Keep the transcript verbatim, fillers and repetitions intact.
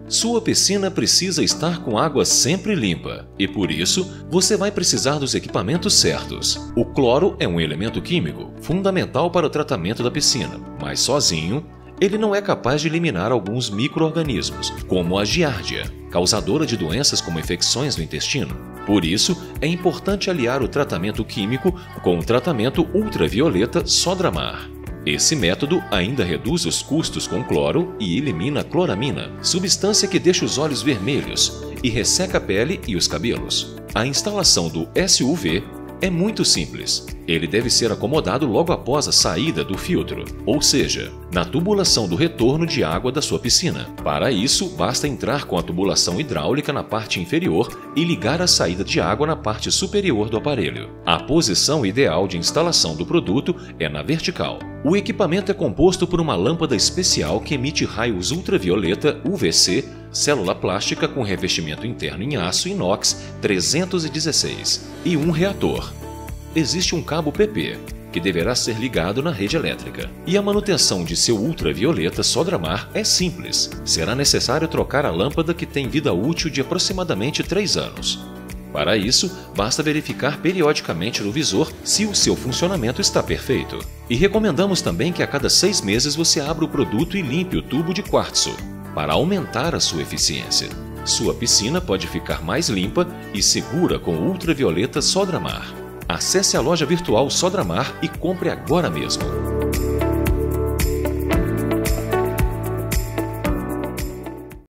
Sua piscina precisa estar com água sempre limpa e, por isso, você vai precisar dos equipamentos certos. O cloro é um elemento químico fundamental para o tratamento da piscina, mas sozinho, ele não é capaz de eliminar alguns micro-organismos, como a giardia, causadora de doenças como infecções no intestino. Por isso, é importante aliar o tratamento químico com o tratamento ultravioleta Sodramar. Esse método ainda reduz os custos com cloro e elimina a cloramina, substância que deixa os olhos vermelhos e resseca a pele e os cabelos. A instalação do S U V é muito simples. Ele deve ser acomodado logo após a saída do filtro, ou seja, na tubulação do retorno de água da sua piscina. Para isso, basta entrar com a tubulação hidráulica na parte inferior e ligar a saída de água na parte superior do aparelho. A posição ideal de instalação do produto é na vertical. O equipamento é composto por uma lâmpada especial que emite raios ultravioleta U V C, célula plástica com revestimento interno em aço inox trezentos e dezesseis e um reator. Existe um cabo P P, que deverá ser ligado na rede elétrica. E a manutenção de seu ultravioleta Sodramar é simples. Será necessário trocar a lâmpada, que tem vida útil de aproximadamente três anos. Para isso, basta verificar periodicamente no visor se o seu funcionamento está perfeito. E recomendamos também que a cada seis meses você abra o produto e limpe o tubo de quartzo, para aumentar a sua eficiência. Sua piscina pode ficar mais limpa e segura com o ultravioleta Sodramar. Acesse a loja virtual Sodramar e compre agora mesmo.